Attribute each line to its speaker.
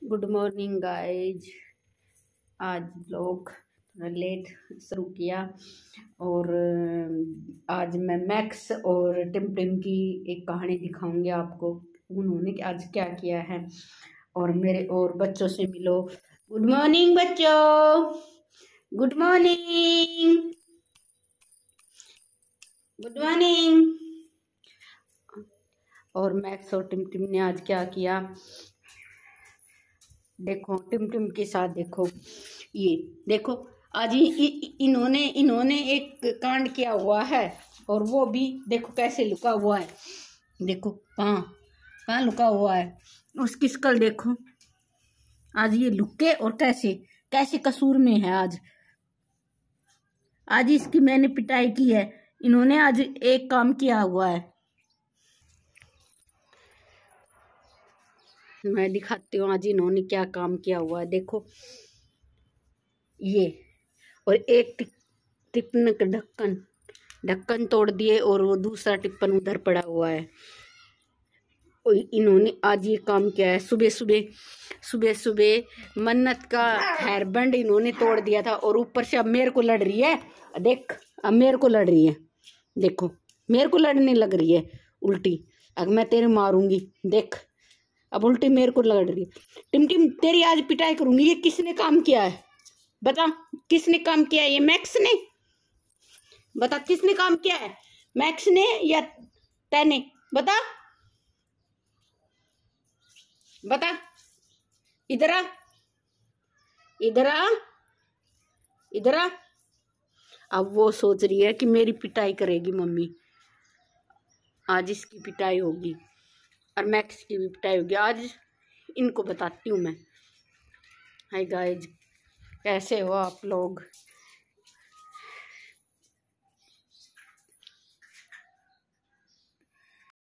Speaker 1: Good morning guys. आज blog थोड़ा late शुरू किया और आज मैं मैक्स और टिम टिम की एक कहानी दिखाऊंगी आपको। उन्होंने आज क्या किया है और मेरे और बच्चों से मिलो। गुड मॉर्निंग बच्चों, गुड मॉर्निंग, गुड मॉर्निंग। और मैक्स और टिम टिम ने आज क्या किया देखो। टिम टिम के साथ देखो, ये देखो आज इन्होंने एक कांड किया हुआ है और वो भी देखो कैसे लुका हुआ है। देखो कहाँ कहाँ लुका हुआ है, उसकी शकल देखो। आज ये लुके और कैसे कैसे कसूर में है। आज इसकी मैंने पिटाई की है। इन्होंने आज एक काम किया हुआ है, मैं दिखाती हूँ आज इन्होंने क्या काम किया हुआ है। देखो ये, और एक टिप्पन का ढक्कन तोड़ दिए और वो दूसरा टिप्पन उधर पड़ा हुआ है। और इन्होंने आज ये काम किया है। सुबह सुबह मन्नत का हेयर बैंड इन्होंने तोड़ दिया था और ऊपर से अब मेरे को लड़ रही है। देख अब मेरे को लड़ रही है, देखो मेरे को लड़ने लग रही है उल्टी। अब मैं तेरे मारूंगी, देख अब उल्टी मेरे को लड़ रही है। टिम टिम तेरी आज पिटाई करूंगी। ये किसने काम किया है बता, किसने काम किया है? ये मैक्स ने? बता किसने काम किया है, मैक्स ने या तैने? बता बता, इधर आ, इधर आ, इधर आ। अब वो सोच रही है कि मेरी पिटाई करेगी मम्मी। आज इसकी पिटाई होगी और मैक्स की भी पिटाई होगी। आज इनको बताती हूँ मैं। हाय गाइज, कैसे हो आप लोग?